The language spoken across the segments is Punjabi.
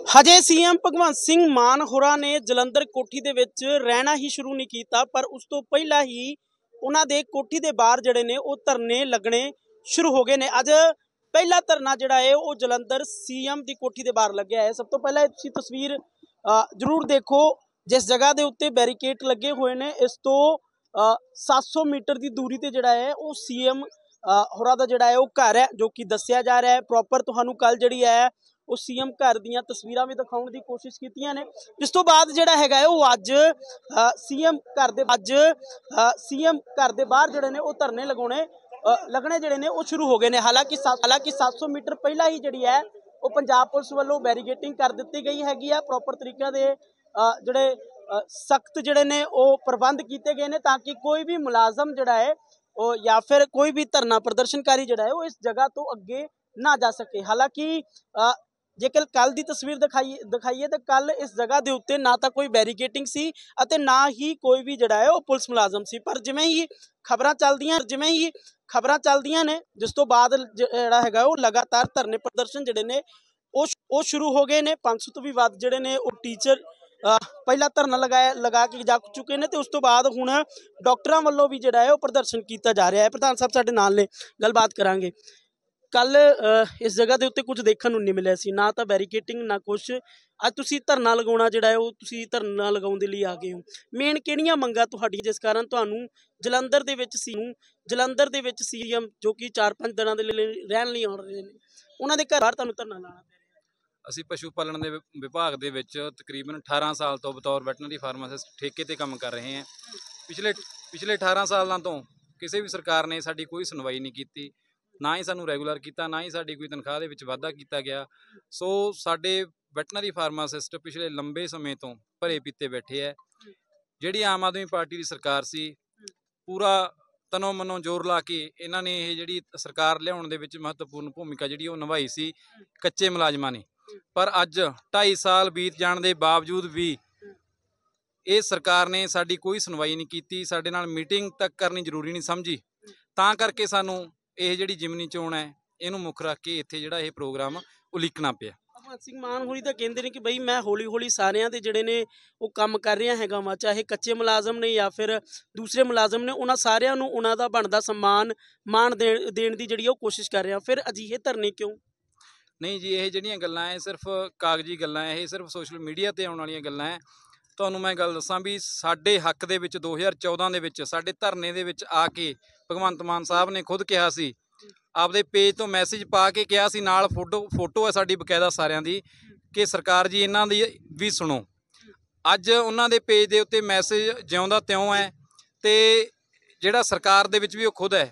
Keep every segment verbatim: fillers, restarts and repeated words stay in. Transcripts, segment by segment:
ਹਜੇ ਸੀਐਮ ਭਗਵੰਤ ਸਿੰਘ ਮਾਨ ਹੋਰਾਂ ਨੇ ਜਲੰਧਰ ਕੋਠੀ ਦੇ ਵਿੱਚ ਰਹਿਣਾ ਹੀ ਸ਼ੁਰੂ ਨਹੀਂ ਕੀਤਾ, ਪਰ ਉਸ ਤੋਂ ਪਹਿਲਾਂ ਹੀ ਉਹਨਾਂ ਦੇ ਕੋਠੀ ਦੇ ਬਾਹਰ ਜਿਹੜੇ ਨੇ ਉਹ ਧਰਨੇ ਲੱਗਣੇ ਸ਼ੁਰੂ ਹੋ ਗਏ ਨੇ। ਅੱਜ ਪਹਿਲਾ ਧਰਨਾ ਜਿਹੜਾ ਹੈ ਉਹ ਜਲੰਧਰ ਸੀਐਮ ਦੀ ਕੋਠੀ ਦੇ ਬਾਹਰ ਲੱਗਿਆ ਹੈ। ਸਭ ਤੋਂ ਪਹਿਲਾਂ ਤੁਸੀਂ ਤਸਵੀਰ ਜ਼ਰੂਰ ਦੇਖੋ, ਜਿਸ ਜਗ੍ਹਾ ਦੇ ਉੱਤੇ ਬੈਰੀਕੇਡ ਲੱਗੇ ਹੋਏ ਨੇ, ਇਸ ਤੋਂ ਸੱਤ सौ मीटर की दूरी ते जिहड़ा है वो सीएम होरां दा जिहड़ा है वो घर है, जो कि दस्सिया जा रहा है। प्रॉपर तुहानूं कल जिहड़ी है वो सीएम घर दीयां तस्वीरां भी दिखाउण दी कोशिश कीतियां ने। इस तो बाद जिहड़ा हैगा वो अज सीएम घर दे अज सीएम घर दे बाहर जिहड़े ने वो धरने लगाउणे लगने जिहड़े ने वो शुरू हो गए ने। हालांकि हालांकि सत्त सौ मीटर पहला ही जिहड़ी है वो पंजाब पुलिस वालों बैरीगेटिंग कर दित्ती गई हैगी है। प्रॉपर तरीके दे जिहड़े सख्त जिहड़े ने वो प्रबंध किए गए हैं ताकि कोई भी मुलाजम जिहड़ा है वो या फिर कोई भी धरना प्रदर्शनकारी जिहड़ा है वो इस जगह तो अगे ना जा सके। हालांकि जेकर कल की तस्वीर दिखाई दिखाइए तो कल इस जगह के उत्ते ना तो कोई बैरीगेटिंग सी अते ना ही कोई भी जिहड़ा है वो पुलिस मुलाजम सी। पर जिवें ही खबरां चलदियां जिवें ही खबरां चलदियां ने जिस तो बाद जिहड़ा हैगा वो लगातार धरने प्रदर्शन जिहड़े ने वो शुरू हो गए ने। पाँच सौ तो भी वध जिहड़े ने वो टीचर पहला धरना लगाया लगा के जा चुके हैं तो उस तो बाद हुण डॉक्टरां वल्लों भी जिहड़ा है वो प्रदर्शन किया जा रहा है। प्रधान साहब साडे नाल ने, गलबात करांगे। कल इस जगह के उत्ते कुछ देखने नहीं मिलिया सी, ना तो बैरीकेटिंग ना कुछ। अज तुसीं धरना लगाउणा जिहड़ा है वो तुसीं धरना लगाउण दे लई आ गए हो। मेन किहड़ियां मंगां तुहाडीआं जिस कारण तुहानूं जलंधर दे विच सी जलंधर दे विच सीएम जो कि चार पांच दिनां दे लई रहण लई आउण रहे ने उन्हां दे घर बाहर तुहानूं धरना लाणा पिया? ਅਸੀਂ ਪਸ਼ੂ ਪਾਲਣ ਦੇ ਵਿਭਾਗ ਦੇ ਵਿੱਚ ਤਕਰੀਬਨ ਅਠਾਰਾਂ ਸਾਲ ਤੋਂ ਬਤੌਰ ਵੈਟਰਨਰੀ ਫਾਰਮਾਸਿਸਟ ਠੇਕੇ ਤੇ ਕੰਮ ਕਰ ਰਹੇ ਹਾਂ। ਪਿਛਲੇ ਪਿਛਲੇ ਅਠਾਰਾਂ ਸਾਲਾਂ ਤੋਂ ਕਿਸੇ ਵੀ ਸਰਕਾਰ ਨੇ ਸਾਡੀ ਕੋਈ ਸੁਣਵਾਈ ਨਹੀਂ ਕੀਤੀ, ਨਾ ਹੀ ਸਾਨੂੰ ਰੈਗੂਲਰ ਕੀਤਾ, ਨਾ ਹੀ ਸਾਡੀ ਕੋਈ ਤਨਖਾਹ ਦੇ ਵਿੱਚ ਵਾਧਾ ਕੀਤਾ ਗਿਆ। ਸੋ ਸਾਡੇ ਵੈਟਰਨਰੀ ਫਾਰਮਾਸਿਸਟ ਪਿਛਲੇ ਲੰਬੇ ਸਮੇਂ ਤੋਂ ਭਰੇ ਪੀਤੇ ਬੈਠੇ ਹੈ। ਜਿਹੜੀ ਆਮ ਆਦਮੀ ਪਾਰਟੀ ਦੀ ਸਰਕਾਰ ਸੀ, ਪੂਰਾ ਤਨੋਂ ਮਨੋਂ ਜ਼ੋਰ ਲਾ ਕੇ ਇਹਨਾਂ ਨੇ ਇਹ ਜਿਹੜੀ ਸਰਕਾਰ ਲਿਆਉਣ ਦੇ ਵਿੱਚ ਮਹੱਤਵਪੂਰਨ ਭੂਮਿਕਾ ਜਿਹੜੀ ਉਹ ਨਿਭਾਈ ਸੀ ਕੱਚੇ ਮੁਲਾਜ਼ਮਾਂ ਨੇ। पर अज ढाई साल बीत जाने के बावजूद भी ये सरकार ने साड़ी कोई सुनवाई नहीं की, साडे नाल मीटिंग तक करनी जरूरी नहीं समझी। तां करके सानू ये जिहड़ी जिमनी चोण है इहनूं मुख रख के इत्थे जिहड़ा ये प्रोग्राम उलीकना पिया। भगवंत सिंह मान होरी तां कहंदे ने कि बई मैं हौली हौली सारियां दे जिहड़े ने वो काम कर रहा हैगा वा, चाहे कच्चे मुलाजम ने या फिर दूसरे मुलाजम ने, उन्हां सारियां नूं उन्हां दा बनदा सम्मान मान देण देण दी जिहड़ी कोशिश कर रहे। फिर अजिहे धरने क्यों? नहीं जी, ये जिहड़ियां गल्लां है सिर्फ कागजी गल्लां है, ये सिर्फ सोशल मीडिया ते आउण वालीआं गल्लां है। तुहानूं मैं गल दस्सां भी साडे हक दे विच दो हज़ार चौदह दे विच साडे धरने दे विच आके भगवंत मान साहब ने खुद कहा सी, आपदे पेज तो मैसेज पा के कहा सी, नाल फोटो फोटो है साडी बकायदा सारियां दी कि सरकार जी इन्हां दी भी सुणो। अज उन्हां दे पेज दे उत्ते मैसेज जिउंदा त्यों है ते जिहड़ा सरकार दे विच भी वो खुद है,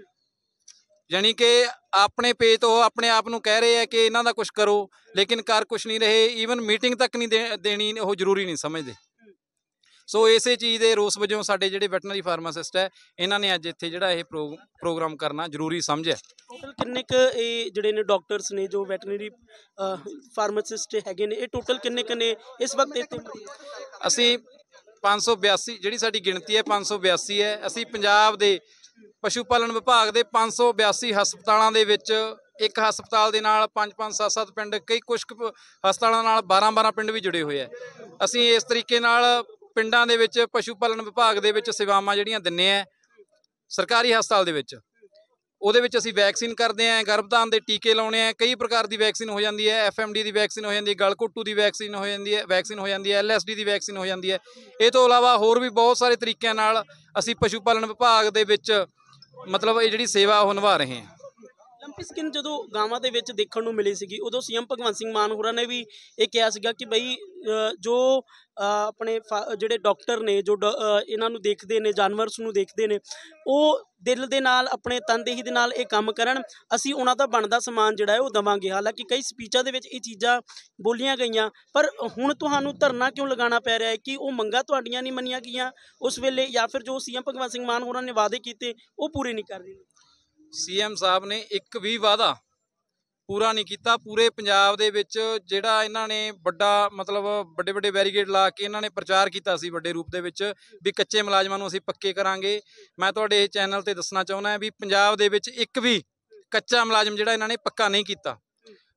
यानी कि अपने पेज तो अपने आप को कह रहे हैं कि इन्हों का कुछ करो, लेकिन कर कुछ नहीं रहे। ईवन मीटिंग तक नहीं दे देनी वो जरूरी नहीं समझते। सो इस चीज़ के रोस वजों साडे जिहड़े वैटरनरी फार्मासिस्ट है इन्होंने अज इत्थे जिहड़ा ये प्रो प्रोग्राम करना जरूरी समझिया। टोटल किन्ने क जिहड़े ने डॉक्टर्स ने जो वैटरनरी फार्मासिस्ट हैगे ने, ये टोटल किन्ने क ने इस वक्त इत्थे? असी पाँच सौ बयासी जिहड़ी साडी गिणती है पाँच सौ बयासी है। असी पंजाब दे पशु पालन विभाग के पाँच सौ बयासी हस्पतालों के विच एक हस्पताल के नाल पाँच पाँच सत्त सत्त पिंड, कई कुछ हस्पतालों नाल बारह बारह पिंड भी जुड़े हुए हैं। असी इस तरीके नाल पिंडां दे विच पशु पालन विभाग दे विच सेवावां जिहड़ियां दिंदे आ। सरकारी हस्पताल दे विच ਉਹਦੇ ਵਿੱਚ ਅਸੀਂ ਵੈਕਸੀਨ ਕਰਦੇ ਆਂ, ਗਰਭਧਾਨ ਦੇ ਟੀਕੇ ਲਾਉਣੇ ਆ, ਕਈ ਪ੍ਰਕਾਰ ਦੀ ਵੈਕਸੀਨ ਹੋ ਜਾਂਦੀ ਹੈ, ਐਫ ਐਮ ਡੀ ਦੀ ਵੈਕਸੀਨ ਹੋ ਜਾਂਦੀ ਹੈ, ਗਲਘੋਟੂ ਦੀ ਵੈਕਸੀਨ ਹੋ ਜਾਂਦੀ ਹੈ ਵੈਕਸੀਨ ਹੋ ਜਾਂਦੀ ਹੈ ਐਲ ਐਸ ਡੀ ਦੀ ਵੈਕਸੀਨ ਹੋ ਜਾਂਦੀ ਹੈ। ਇਹ ਤੋਂ ਇਲਾਵਾ ਹੋਰ ਵੀ ਬਹੁਤ ਸਾਰੇ ਤਰੀਕਿਆਂ ਨਾਲ ਅਸੀਂ ਪਸ਼ੂ ਪਾਲਣ ਵਿਭਾਗ ਦੇ ਵਿੱਚ मतलब ये जिहड़ी सेवा वो निभा रहे हैं। लंपी स्किन जो गावां दे विच देखण नूं मिली सीगी उदों सीएम भगवंत सिंह मान होरां ने भी ये कहा सीगा कि बई जो अपने जिहड़े डॉक्टर ने जो इन्हां नूं देखदे ने, जानवरस नूं देखदे ने, वो दिल दे नाल अपने तनदेही दे नाल ये काम करन, असीं उन्हां दा बनदा समान जिहड़ा है वो देवांगे। हालांकि कई स्पीचां दे विच ये चीज़ां बोलियां गईयां, पर हुण तुहानूं धरना क्यों लगाना पै रहा है कि वो मंगां तुहाडीआं नहीं मन्नियां गईयां उस वेले, या फिर जो सीएम भगवंत सिंह मान होरां ने वादे कीते वो पूरे नहीं कर रहे? सीएम साहब ने एक भी वादा पूरा नहीं किया। पूरे पंजाब दे विच जिहड़ा इन्हां ने बड़ा मतलब बड़े बड़े बैरीगेड ला के इन्हां ने प्रचार किया सी बड़े रूप दे विच भी कच्चे मुलाजमां नूं असीं पक्के करांगे। मैं तुहाडे चैनल ते दसना चाहुंदा भी पंजाब दे विच एक भी कच्चा मुलाजम जिहड़ा इन्हां ने पक्का नहीं किया।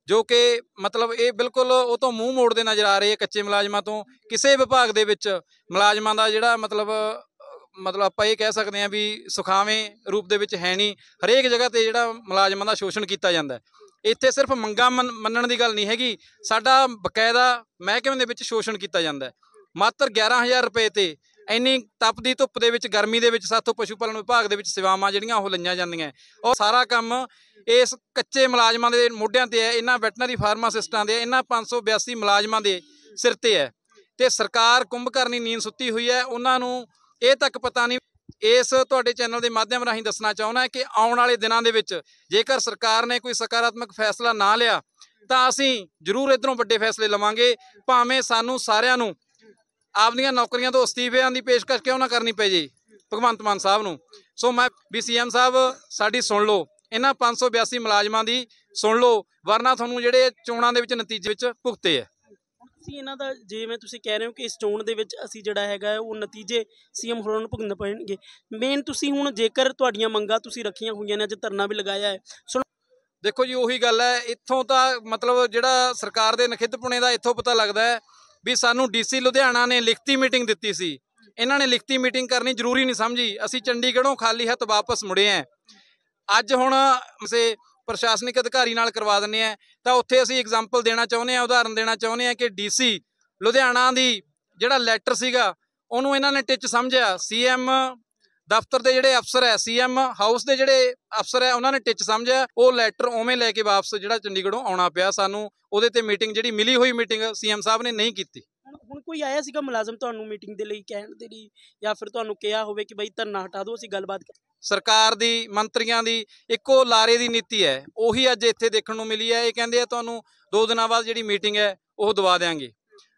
ਜੋ ਕਿ ਮਤਲਬ ਇਹ ਬਿਲਕੁਲ ਉਹ ਤੋਂ ਮੂੰਹ ਮੋੜਦੇ ਨਜ਼ਰ ਆ ਰਹੇ ਆ ਕੱਚੇ ਮੁਲਾਜ਼ਮਾਂ ਤੋਂ। ਕਿਸੇ ਵਿਭਾਗ ਦੇ ਵਿੱਚ ਮੁਲਾਜ਼ਮਾਂ ਦਾ ਜਿਹੜਾ ਮਤਲਬ ਮਤਲਬ ਆਪਾਂ ਇਹ ਕਹਿ ਸਕਦੇ ਹਾਂ ਵੀ ਸੁਖਾਵੇਂ ਰੂਪ ਦੇ ਵਿੱਚ ਹੈ ਨਹੀਂ। ਹਰੇਕ ਜਗ੍ਹਾ ਤੇ ਜਿਹੜਾ ਮੁਲਾਜ਼ਮਾਂ ਦਾ ਸ਼ੋਸ਼ਣ ਕੀਤਾ ਜਾਂਦਾ। ਇੱਥੇ ਸਿਰਫ ਮੰਗਾਂ ਮੰਨਣ ਦੀ ਗੱਲ ਨਹੀਂ ਹੈਗੀ, ਸਾਡਾ ਬਕਾਇਦਾ ਮਹਿਕਮੇ ਦੇ ਵਿੱਚ ਸ਼ੋਸ਼ਣ ਕੀਤਾ ਜਾਂਦਾ। ਮਾਤਰ ਗਿਆਰਾਂ ਹਜ਼ਾਰ ਰੁਪਏ ਤੇ ਇੰਨੀ ਤਪਦੀ ਧੁੱਪ ਦੇ ਵਿੱਚ ਗਰਮੀ ਦੇ ਵਿੱਚ ਸਾਥੋਂ ਪਸ਼ੂ ਪਾਲਣ ਵਿਭਾਗ ਦੇ ਵਿੱਚ ਸੇਵਾਵਾਂ ਜਿਹੜੀਆਂ ਉਹ ਲਈਆਂ ਜਾਂਦੀਆਂ, ਔਰ ਸਾਰਾ ਕੰਮ ਇਸ ਕੱਚੇ ਮੁਲਾਜ਼ਮਾਂ ਦੇ ਮੋਢਿਆਂ ਤੇ ਹੈ, ਇਹਨਾਂ ਵੈਟਨਰੀ ਫਾਰਮਾਸਿਸਟਾਂ ਦੇ, ਇਹਨਾਂ ਪੰਜ ਸੌ ਬਿਆਸੀ ਮੁਲਾਜ਼ਮਾਂ ਦੇ ਸਿਰ ਤੇ ਹੈ। ਤੇ ਸਰਕਾਰ ਕੁੰਭਕਰਨੀ ਨੀਂਦ ਸੁੱਤੀ ਹੋਈ ਹੈ। ਉਹਨਾਂ ਨੂੰ ਇਹ ਤੱਕ ਪਤਾ ਨਹੀਂ। ਇਸ ਤੁਹਾਡੇ ਚੈਨਲ ਦੇ ਮਾਧਿਅਮ ਰਾਹੀਂ ਦੱਸਣਾ ਚਾਹੁੰਦਾ ਕਿ ਆਉਣ ਵਾਲੇ ਦਿਨਾਂ ਦੇ ਵਿੱਚ ਜੇਕਰ ਸਰਕਾਰ ਨੇ ਕੋਈ ਸਕਾਰਾਤਮਕ ਫੈਸਲਾ ਨਾ ਲਿਆ ਤਾਂ ਅਸੀਂ ਜ਼ਰੂਰ ਇੱਧਰੋਂ ਵੱਡੇ ਫੈਸਲੇ ਲਵਾਂਗੇ, ਭਾਵੇਂ ਸਾਨੂੰ ਸਾਰਿਆਂ ਨੂੰ ਆਪਦੀਆਂ ਨੌਕਰੀਆਂ ਤੋਂ ਅਸਤੀਫਿਆਂ ਦੀ ਪੇਸ਼ਕਸ਼ ਕਿਉਂ ਨਾ ਕਰਨੀ ਪੈ ਜੇ ਭਗਵੰਤ ਮਾਨ ਸਾਹਿਬ ਨੂੰ। ਸੋ ਮੈਂ ਵੀ ਸੀ ਐਮ ਸਾਹਿਬ ਸਾਡੀ ਸੁਣ ਲਓ, ਇਹਨਾਂ ਪੰਜ ਸੌ ਬਿਆਸੀ ਮੁਲਾਜ਼ਮਾਂ ਦੀ ਸੁਣ ਲਓ, ਵਰਨਾ ਤੁਹਾਨੂੰ ਜਿਹੜੇ ਚੋਣਾਂ ਦੇ ਵਿੱਚ ਨਤੀਜੇ ਵਿੱਚ ਭੁਗਤੇ ਹੈ। ਤੁਸੀਂ ਇਹਨਾਂ ਦਾ ਜਿਵੇਂ ਤੁਸੀਂ ਕਹਿ ਰਹੇ ਹੋ ਕਿ ਇਸ ਚੋਣ ਦੇ ਵਿੱਚ ਅਸੀਂ ਜਿਹੜਾ ਹੈਗਾ ਉਹ ਨਤੀਜੇ ਸੀਐਮ ਹੋਰਾਂ ਨੂੰ ਭੁਗਤਣੇ ਪੈਣਗੇ। ਮੇਨ ਤੁਸੀਂ ਹੁਣ ਜੇਕਰ ਤੁਹਾਡੀਆਂ ਮੰਗਾਂ ਤੁਸੀਂ ਰੱਖੀਆਂ ਹੋਈਆਂ ਨੇ, ਅੱਜ ਧਰਨਾ ਵੀ ਲਗਾਇਆ ਹੈ, ਸੁਣੋ ਦੇਖੋ ਜੀ ਉਹੀ ਗੱਲ ਹੈ। ਇੱਥੋਂ ਤਾਂ ਮਤਲਬ ਜਿਹੜਾ ਸਰਕਾਰ ਦੇ ਨਖਿੱਧਪੁਣੇ ਦਾ ਇੱਥੋਂ ਪਤਾ ਲੱਗਦਾ ਹੈ ਵੀ ਸਾਨੂੰ ਡੀਸੀ ਲੁਧਿਆਣਾ ਨੇ ਲਿਖਤੀ ਮੀਟਿੰਗ ਦਿੱਤੀ ਸੀ, ਇਹਨਾਂ ਨੇ ਲਿਖਤੀ ਮੀਟਿੰਗ ਕਰਨੀ ਜ਼ਰੂਰੀ ਨਹੀਂ ਸਮਝੀ। ਅਸੀਂ ਚੰਡੀਗੜ੍ਹੋਂ ਖਾਲੀ ਹੱਥ ਵਾਪਸ ਮੁੜੇ ਆਂ। ਅੱਜ ਹੁਣ ਕਿਸੇ ਪ੍ਰਸ਼ਾਸਨਿਕ ਅਧਿਕਾਰੀ ਨਾਲ ਕਰਵਾ ਦਿੰਦੇ ਆ ਤਾਂ ਉੱਥੇ ਅਸੀਂ ਐਗਜ਼ਾਮਪਲ ਦੇਣਾ ਚਾਹੁੰਦੇ ਹਾਂ, ਉਦਾਹਰਨ ਦੇਣਾ ਚਾਹੁੰਦੇ ਹਾਂ ਕਿ ਡੀਸੀ ਲੁਧਿਆਣਾ ਦੀ ਜਿਹੜਾ ਲੈਟਰ ਸੀਗਾ ਉਹਨੂੰ ਇਹਨਾਂ ਨੇ ਟਿੱਚ ਸਮਝਿਆ। ਸੀਐਮ ਦਫ਼ਤਰ ਦੇ ਜਿਹੜੇ ਅਫਸਰ ਹੈ, ਸੀਐਮ ਹਾਊਸ ਦੇ ਜਿਹੜੇ ਅਫਸਰ ਹੈ, ਉਹਨਾਂ ਨੇ ਟਿੱਚ ਸਮਝਿਆ। ਉਹ ਲੈਟਰ ਉਵੇਂ ਲੈ ਕੇ ਵਾਪਸ ਜਿਹੜਾ ਚੰਡੀਗੜ੍ਹੋਂ ਆਉਣਾ ਪਿਆ ਸਾਨੂੰ। ਉਹਦੇ ਤੇ ਮੀਟਿੰਗ ਜਿਹੜੀ ਮਿਲੀ ਹੋਈ ਮੀਟਿੰਗ ਸੀਐਮ ਸਾਹਿਬ ਨੇ ਨਹੀਂ ਕੀਤੀ। ਹੁਣ ਕੋਈ ਆਇਆ ਸੀਗਾ ਮੁਲਾਜ਼ਮ ਤੁਹਾਨੂੰ ਮੀਟਿੰਗ ਦੇ ਲਈ ਕਹਿਣ ਦੇ ਲਈ, ਜਾਂ ਫਿਰ ਤੁਹਾਨੂੰ ਕਿਹਾ ਹੋਵੇ ਕਿ ਬਈ ਧਰਨਾ ਹਟਾ ਦਿਓ, ਅਸੀਂ ਗੱਲਬਾਤ ਕਰ। ਸਰਕਾਰ ਦੀ ਮੰਤਰੀਆਂ ਦੀ ਇੱਕੋ ਲਾਰੇ ਦੀ ਨੀਤੀ ਹੈ, ਉਹੀ ਅੱਜ ਇੱਥੇ ਦੇਖਣ ਨੂੰ ਮਿਲੀ ਹੈ। ਇਹ ਕਹਿੰਦੇ ਆ ਤੁਹਾਨੂੰ ਦੋ ਦਿਨਾਂ ਬਾਅਦ ਜਿਹੜੀ ਮੀਟਿੰਗ ਹੈ ਉਹ ਦਵਾ ਦੇਵਾਂਗੇ।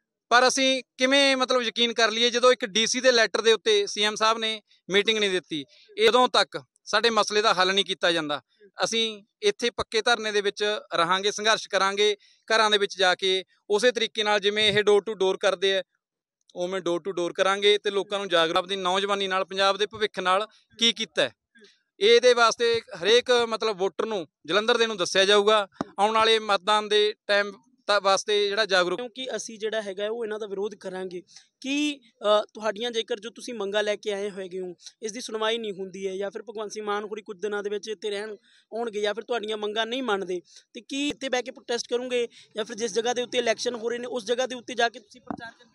ਪਰ ਅਸੀਂ ਕਿਵੇਂ ਮਤਲਬ ਯਕੀਨ ਕਰ ਲਈਏ ਜਦੋਂ ਇੱਕ ਡੀਸੀ ਦੇ ਲੈਟਰ ਦੇ ਉੱਤੇ ਸੀਐਮ ਸਾਹਿਬ ਨੇ ਮੀਟਿੰਗ ਨਹੀਂ ਦਿੱਤੀ। ਉਦੋਂ ਤੱਕ ਸਾਡੇ ਮਸਲੇ ਦਾ ਹੱਲ ਨਹੀਂ ਕੀਤਾ ਜਾਂਦਾ। ਅਸੀਂ ਇੱਥੇ ਪੱਕੇ ਧਰਨੇ ਦੇ ਵਿੱਚ ਰਹਾਂਗੇ, ਸੰਘਰਸ਼ ਕਰਾਂਗੇ, ਘਰਾਂ ਦੇ ਵਿੱਚ ਜਾ ਕੇ ਉਸੇ ਤਰੀਕੇ ਨਾਲ ਜਿਵੇਂ ਇਹ ਡੋਰ ਟੂ ਡੋਰ ਕਰਦੇ ਆ ਉਵੇਂ ਡੋਰ ਟੂ ਡੋਰ ਕਰਾਂਗੇ ਤੇ ਲੋਕਾਂ ਨੂੰ ਜਾਗਰੂਕ ਆਪਣੀ ਨੌਜਵਾਨੀ ਨਾਲ, ਪੰਜਾਬ ਦੇ ਭਵਿੱਖ ਨਾਲ ਕੀ ਕੀਤਾ ਇਹਦੇ ਵਾਸਤੇ ਹਰੇਕ ਮਤਲਬ ਵੋਟਰ ਨੂੰ ਜਲੰਧਰ ਦੇ ਨੂੰ ਦੱਸਿਆ ਜਾਊਗਾ। ਆਉਣ ਵਾਲੇ ਮਤਦਾਨ ਦੇ ਟਾਈਮ ਤਾਂ ਵਾਸਤੇ ਜਿਹੜਾ ਜਾਗਰੂਕ, ਕਿਉਂਕਿ ਅਸੀਂ ਜਿਹੜਾ ਹੈਗਾ ਉਹ ਇਹਨਾਂ ਦਾ ਵਿਰੋਧ ਕਰਾਂਗੇ ਕਿ ਤੁਹਾਡੀਆਂ ਜੇਕਰ ਜੋ ਤੁਸੀਂ ਮੰਗਾਂ ਲੈ ਕੇ ਆਏ ਹੋਏਗੇ ਹੋ ਇਸ ਦੀ ਸੁਣਵਾਈ ਨਹੀਂ ਹੁੰਦੀ ਹੈ, ਜਾਂ ਫਿਰ ਭਗਵੰਤ ਸਿੰਘ ਮਾਨ ਹੋਰੀ ਕੁਝ ਦਿਨਾਂ ਦੇ ਵਿੱਚ ਇੱਥੇ ਰਹਿਣ ਆਉਣਗੇ ਜਾਂ ਫਿਰ ਤੁਹਾਡੀਆਂ ਮੰਗਾਂ ਨਹੀਂ ਮੰਨਦੇ, ਤੇ ਕੀ ਇੱਥੇ ਬਹਿ ਕੇ ਪ੍ਰੋਟੈਸਟ ਕਰੋਗੇ ਜਾਂ ਫਿਰ ਜਿਸ ਜਗ੍ਹਾ ਦੇ ਉੱਤੇ ਇਲੈਕਸ਼ਨ ਹੋ ਰਹੇ ਨੇ ਉਸ ਜਗ੍ਹਾ ਦੇ ਉੱਤੇ ਜਾ ਕੇ ਤੁਸੀਂ ਪ੍ਰਚਾਰ ਕਰਦੇ?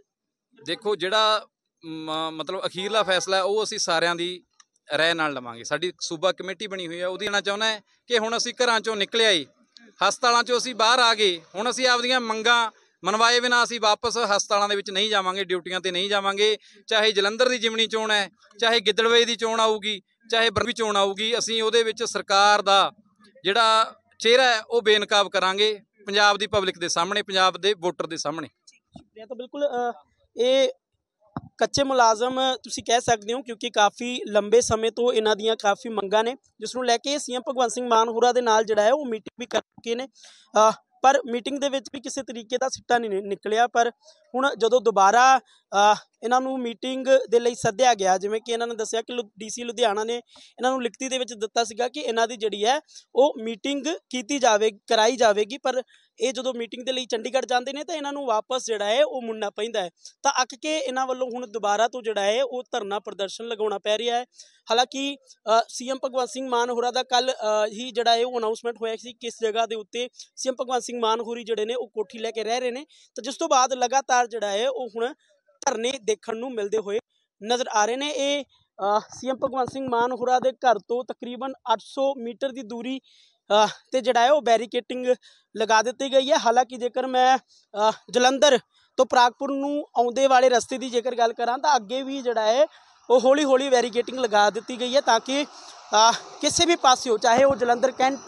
ਦੇਖੋ ਜਿਹੜਾ ਮਤਲਬ ਅਖੀਰਲਾ ਫੈਸਲਾ ਹੈ ਉਹ ਅਸੀਂ ਸਾਰਿਆਂ ਦੀ ਰਾਏ ਨਾਲ ਲਵਾਂਗੇ। ਸਾਡੀ ਸੂਬਾ ਕਮੇਟੀ ਬਣੀ ਹੋਈ ਹੈ, ਉਹਦੀ ਕਹਿਣਾ ਚਾਹੁੰਦਾ ਹੈ ਕਿ ਹੁਣ ਅਸੀਂ ਘਰਾਂ ਚੋਂ ਨਿਕਲਿਆ ਹੀ, ਹਸਪਤਾਲਾਂ ਚੋਂ ਅਸੀਂ ਬਾਹਰ ਆ ਗਏ, ਹੁਣ ਅਸੀਂ ਆਪਦੀਆਂ ਮੰਗਾਂ ਮਨਵਾਏ ਬਿਨਾਂ ਅਸੀਂ ਵਾਪਸ ਹਸਪਤਾਲਾਂ ਦੇ ਵਿੱਚ ਨਹੀਂ ਜਾਵਾਂਗੇ, ਡਿਊਟੀਆਂ ਤੇ ਨਹੀਂ ਜਾਵਾਂਗੇ। ਚਾਹੇ ਜਲੰਧਰ ਦੀ ਜਿਮਣੀ ਚੋਣ ਹੈ, ਚਾਹੇ ਗਿੱਦੜਵੇ ਦੀ ਚੋਣ ਆਊਗੀ, ਚਾਹੇ ਬਰਵੀ ਚੋਣ ਆਊਗੀ, ਅਸੀਂ ਉਹਦੇ ਵਿੱਚ ਸਰਕਾਰ ਦਾ ਜਿਹੜਾ ਚਿਹਰਾ ਹੈ ਉਹ ਬੇਨਕਾਬ ਕਰਾਂਗੇ ਪੰਜਾਬ ਦੀ ਪਬਲਿਕ ਦੇ ਸਾਹਮਣੇ, ਪੰਜਾਬ ਦੇ ਵੋਟਰ ਦੇ ਸਾਹਮਣੇ। ਸ਼ੁਕਰੀਆ। ਤਾਂ ਬਿਲਕੁਲ ਇਹ ਕੱਚੇ ਮੁਲਾਜ਼ਮ ਤੁਸੀਂ ਕਹਿ ਸਕਦੇ ਹੋ ਕਿਉਂਕਿ ਕਾਫੀ ਲੰਬੇ ਸਮੇਂ ਤੋਂ ਇਹਨਾਂ ਦੀਆਂ ਕਾਫੀ ਮੰਗਾਂ ਨੇ, ਜਿਸ ਨੂੰ ਲੈ ਕੇ ਸੀਐਮ ਭਗਵੰਤ ਸਿੰਘ ਮਾਨ ਹੋਰਾਂ ਦੇ ਨਾਲ ਜਿਹੜਾ ਹੈ ਉਹ ਮੀਟਿੰਗ ਵੀ ਕਰ ਚੁੱਕੇ ਨੇ। ਪਰ ਮੀਟਿੰਗ ਦੇ ਵਿੱਚ ਵੀ ਕਿਸੇ ਤਰੀਕੇ ਦਾ ਸਿੱਟਾ ਨਹੀਂ ਨਿਕਲਿਆ। ਪਰ ਹੁਣ ਜਦੋਂ ਦੁਬਾਰਾ ਇਹਨਾਂ ਨੂੰ ਮੀਟਿੰਗ ਦੇ ਲਈ ਸੱਦਿਆ ਗਿਆ, ਜਿਵੇਂ ਕਿ ਇਹਨਾਂ ਨੇ ਦੱਸਿਆ ਕਿ ਡੀਸੀ ਲੁਧਿਆਣਾ ਨੇ ਇਹਨਾਂ ਨੂੰ ਲਿਖਤੀ ਦੇ ਵਿੱਚ ਦਿੱਤਾ ਸੀਗਾ ਕਿ ਇਹਨਾਂ ਦੀ ਜਿਹੜੀ ਹੈ ਉਹ ਮੀਟਿੰਗ ਕੀਤੀ ਜਾਵੇ ਕਰਾਈ ਜਾਵੇਗੀ, ਪਰ ਇਹ ਜਦੋਂ ਮੀਟਿੰਗ ਦੇ ਲਈ ਚੰਡੀਗੜ੍ਹ ਜਾਂਦੇ ਨੇ ਤਾਂ ਇਹਨਾਂ ਨੂੰ ਵਾਪਸ ਜਿਹੜਾ ਹੈ ਉਹ ਮੁੜਨਾ ਪੈਂਦਾ ਹੈ। ਤਾਂ ਅੱਕ ਕੇ ਇਹਨਾਂ ਵੱਲੋਂ ਹੁਣ ਦੁਬਾਰਾ ਤੋਂ ਜਿਹੜਾ ਹੈ ਉਹ ਧਰਨਾ ਪ੍ਰਦਰਸ਼ਨ ਲਗਾਉਣਾ ਪੈ ਰਿਹਾ ਹੈ। ਹਾਲਾਂਕਿ ਸੀਐਮ ਭਗਵੰਤ ਸਿੰਘ ਮਾਨ ਹੋਰਾਂ ਦਾ ਕੱਲ ਹੀ ਜਿਹੜਾ ਹੈ ਉਹ ਅਨਾਊਂਸਮੈਂਟ ਹੋਇਆ ਸੀ ਕਿਸ ਜਗ੍ਹਾ ਦੇ ਉੱਤੇ ਸੀਐਮ ਭਗਵੰਤ ਸਿੰਘ ਮਾਨ ਹੋਰੀ ਜਿਹੜੇ ਨੇ ਉਹ ਕੋਠੀ ਲੈ ਕੇ ਰਹਿ ਰਹੇ ਨੇ, ਤਾਂ ਜਿਸ ਤੋਂ ਬਾਅਦ ਲਗਾਤਾਰ ਜਿਹੜਾ ਹੈ ਉਹ ਹੁਣ ਧਰਨੇ ਦੇਖਣ ਨੂੰ ਮਿਲਦੇ ਹੋਏ ਨਜ਼ਰ ਆ ਰਹੇ ਨੇ। ਇਹ ਸੀਐਮ ਭਗਵੰਤ ਸਿੰਘ ਮਾਨ ਹੋਰਾਂ ਦੇ ਘਰ ਤੋਂ ਤਕਰੀਬਨ ਅੱਠ ਸੌ ਮੀਟਰ ਦੀ ਦੂਰੀ ਤੇ ਜਿਹੜਾ ਹੈ ਉਹ ਬੈਰੀਕੇਟਿੰਗ ਲਗਾ ਦਿੱਤੀ ਗਈ ਹੈ। ਹਾਲਾਂਕਿ ਜੇਕਰ ਮੈਂ ਜਲੰਧਰ ਤੋਂ ਪ੍ਰਾਗਪੁਰ ਨੂੰ ਆਉਂਦੇ ਵਾਲੇ ਰਸਤੇ ਦੀ ਜੇਕਰ ਗੱਲ ਕਰਾਂ ਤਾਂ ਅੱਗੇ ਵੀ ਜਿਹੜਾ ਹੈ ਉਹ ਹੌਲੀ ਹੌਲੀ ਬੈਰੀਕੇਟਿੰਗ ਲਗਾ ਦਿੱਤੀ ਗਈ ਹੈ ਤਾਂ ਕਿ ਕਿਸੇ ਵੀ ਪਾਸਿਓਂ, ਚਾਹੇ ਉਹ ਜਲੰਧਰ ਕੈਂਟ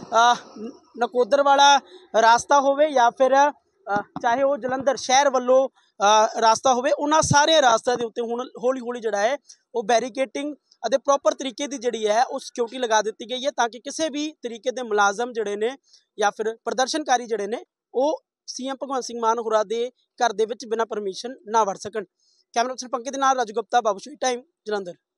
ਨਕੋਦਰ ਵਾਲਾ ਰਾਸਤਾ ਹੋਵੇ ਜਾਂ ਫਿਰ ਚਾਹੇ ਉਹ ਜਲੰਧਰ ਸ਼ਹਿਰ ਵੱਲੋਂ ਰਾਸਤਾ ਹੋਵੇ, ਉਹਨਾਂ ਸਾਰੇ ਰਾਸਤਿਆਂ ਦੇ ਉੱਤੇ ਹੁਣ ਹੌਲੀ ਹੌਲੀ ਜਿਹੜਾ ਹੈ ਉਹ ਬੈਰੀਕੇਟਿੰਗ ਅਤੇ ਪ੍ਰੋਪਰ ਤਰੀਕੇ ਦੀ ਜਿਹੜੀ ਹੈ ਉਹ ਸਿਕਿਉਰਿਟੀ ਲਗਾ ਦਿੱਤੀ ਗਈ ਹੈ ਤਾਂ ਕਿ ਕਿਸੇ ਵੀ ਤਰੀਕੇ ਦੇ ਮੁਲਾਜ਼ਮ ਜਿਹੜੇ ਨੇ ਜਾਂ ਫਿਰ ਪ੍ਰਦਰਸ਼ਨਕਾਰੀ ਜਿਹੜੇ ਨੇ ਉਹ ਸੀਐਮ ਭਗਵੰਤ ਸਿੰਘ ਮਾਨ ਹੋਰਾਂ ਦੇ ਘਰ ਦੇ ਵਿੱਚ ਬਿਨਾਂ ਪਰਮਿਸ਼ਨ ਨਾ ਵੜ ਸਕਣ। ਕੈਮਰਾ ਪਰਸਨ ਪੰਕਜ ਦੇ ਨਾਲ ਰਾਜੂ ਗੁਪਤਾ, ਬਾਬੂਸ਼ਾਹੀ ਟਾਈਮ, ਜਲੰਧਰ।